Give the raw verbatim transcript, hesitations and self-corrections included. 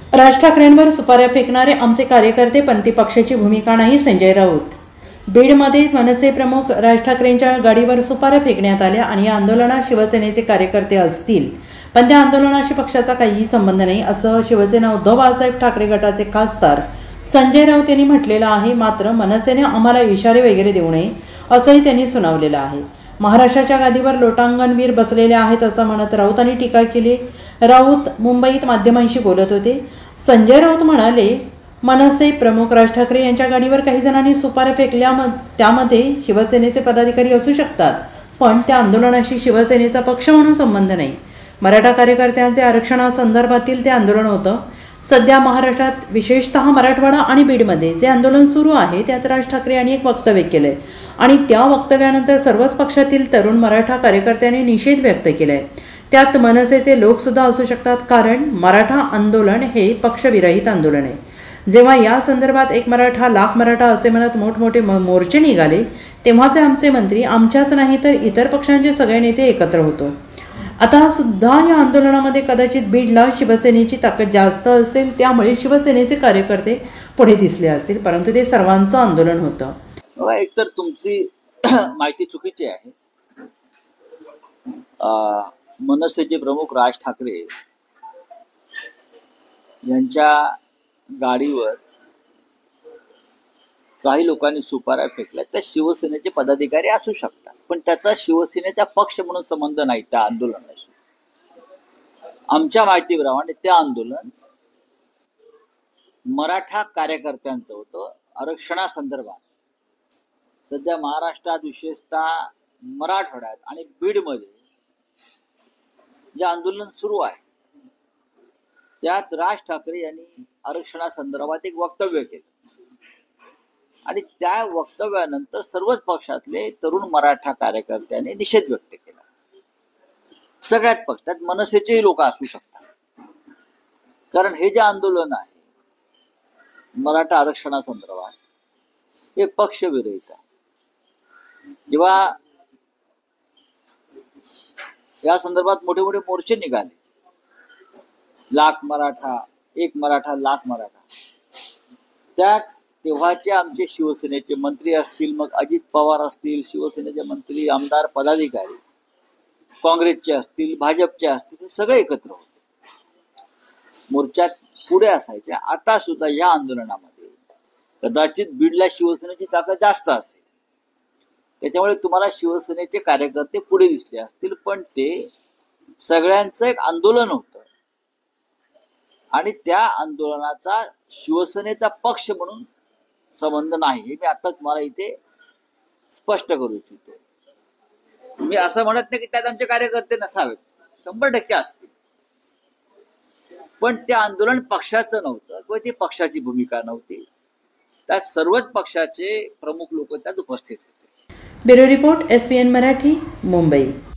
राज ठाकरेंवर सुपाऱ्या फेकणारे आमचे कार्यकर्ते पंथी पक्षाची भूमिका नाही. संजय राऊत. बीडमध्ये मनसे प्रमुख राज ठाकरेंच्या गाडीवर सुपाऱ्या फेकण्यात आल्या आणि या आंदोलनात शिवसेनेचे कार्यकर्ते असतील, पण त्या आंदोलनाशी पक्षाचा काहीही संबंध नाही, असं शिवसेना उद्धव बाळासाहेब ठाकरे गटाचे खासदार संजय राऊत यांनी म्हटलेलं आहे. मात्र मनसेने आम्हाला इशारे वगैरे देऊ नये असंही त्यांनी सुनावलेलं आहे. महाराष्ट्राच्या गादीवर लोटांगणवीर बसलेले आहेत असं म्हणत राऊतांनी टीका केली. राऊत मुंबईत माध्यमांशी बोलत होते. संजय राऊत म्हणाले, मनसे प्रमुख राज ठाकरे यांच्या गाडीवर काही जणांनी सुपाऱ्या फेकल्या, त्यामध्ये शिवसेनेचे पदाधिकारी असू शकतात, पण त्या आंदोलनाशी शिवसेनेचा पक्ष म्हणून संबंध नाही. मराठा कार्यकर्त्यांचे आरक्षणासंदर्भातील ते आंदोलन होतं. सध्या महाराष्ट्रात विशेषतः मराठवाडा आणि बीडमध्ये जे आंदोलन सुरू आहे त्यात राज ठाकरे यांनी एक वक्तव्य केलंय आणि त्या वक्तव्यानंतर सर्वच पक्षातील तरुण मराठा कार्यकर्त्यांनी निषेध व्यक्त केलाय. त्यात मनसेचे लोकसुद्धा असू शकतात, कारण मराठा आंदोलन हे पक्षविरहित आंदोलन आहे. जेव्हा या संदर्भात एक मराठा लाख मराठा असे म्हणत मोठमोठे मोर्चे निघाले, तेव्हाचे आमचे मंत्री आमच्याच नाही तर इतर पक्षांचे सगळे नेते एकत्र होतो. आता सुद्धा या आंदोलनामध्ये कदाचित बीडला शिवसेनेची ताकद जास्त असेल, त्यामुळे शिवसेनेचे कार्यकर्ते पुढे दिसले असतील, परंतु ते सर्वांचं आंदोलन होतं. एकतर तुमची माहिती चुकीची आहे. मनसेचे प्रमुख राज ठाकरे यांच्या गाडीवर काही लोकांनी सुपाऱ्या फेकल्या, त्या शिवसेनेचे पदाधिकारी असू शकतात, पण त्याचा शिवसेनेचा पक्ष म्हणून संबंध नाही त्या आंदोलनाशी. आमच्या माहितीप्रमाणे ते आंदोलन मराठा कार्यकर्त्यांचं होतं आरक्षणासंदर्भात. सध्या महाराष्ट्रात विशेषतः मराठवाड्यात आणि बीडमध्ये जे आंदोलन सुरू आहे त्यात राज ठाकरे यांनी आरक्षणासंदर्भात एक वक्तव्य केलं आणि त्या वक्तव्यानंतर सर्वच पक्षातले तरुण मराठा कार्यकर्त्यांनी निषेध व्यक्त केला. सगळ्याच पक्षात मनसेचेही लोक असू शकतात, कारण हे जे आंदोलन आहे मराठा आरक्षणासंदर्भात हे पक्षविरहित आहे. जेव्हा या संदर्भात मोठे मोठे मोर्चे निघाले, लाख मराठा, एक मराठा, लाख मराठा, त्यात तेव्हाचे आमचे शिवसेनेचे मंत्री असतील, मग अजित पवार असतील, शिवसेनेचे मंत्री, आमदार, पदाधिकारी, काँग्रेसचे असतील, भाजपचे असतील, हे सगळे एकत्र होते. मोर्चात पुढे असायचे. आता सुद्धा या आंदोलनामध्ये कदाचित बीडला शिवसेनेची ताकद जास्त असेल, त्याच्यामुळे तुम्हाला शिवसेनेचे कार्यकर्ते पुढे दिसले असतील, पण ते सगळ्यांचं एक आंदोलन होतं आणि त्या आंदोलनाचा शिवसेनेचा पक्ष म्हणून संबंध नाही, हे मी आता तुम्हाला इथे स्पष्ट करू इच्छितो. मी असं म्हणत नाही की त्यात आमचे कार्यकर्ते नसावेत, शंभर टक्के असतील, पण ते आंदोलन पक्षाचं नव्हतं किंवा ती पक्षाची भूमिका नव्हती. त्यात सर्वच पक्षाचे प्रमुख लोक त्यात उपस्थित होते. Bureau report, S P N Marathi, Mumbai.